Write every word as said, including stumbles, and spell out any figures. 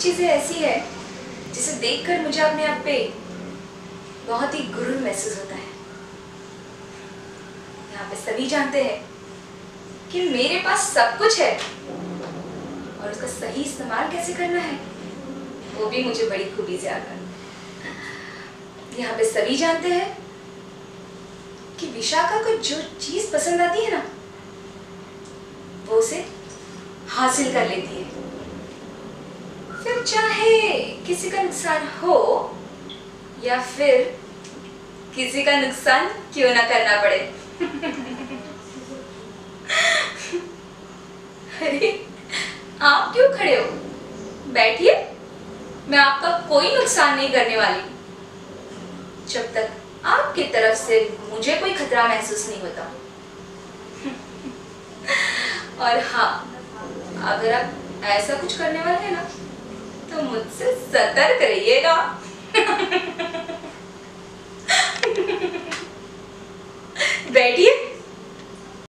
चीजें ऐसी है जिसे देखकर मुझे अपने आप पे बहुत ही गुरूर महसूस होता है। यहाँ पे सभी जानते हैं कि मेरे पास सब कुछ है और उसका सही इस्तेमाल कैसे करना है वो भी मुझे बड़ी खूबी से आता है। यहाँ पे सभी जानते हैं कि विशाखा को जो चीज पसंद आती है ना वो उसे हासिल कर लेती है, फिर चाहे किसी का नुकसान हो या फिर किसी का नुकसान क्यों ना करना पड़े। अरे आप क्यों खड़े हो, बैठिए, मैं आपका कोई नुकसान नहीं करने वाली जब तक आपकी तरफ से मुझे कोई खतरा महसूस नहीं होता। और हाँ, अगर आप ऐसा कुछ करने वाले हैं ना तो मुझसे सतर्क रहिएगा। बैठिए।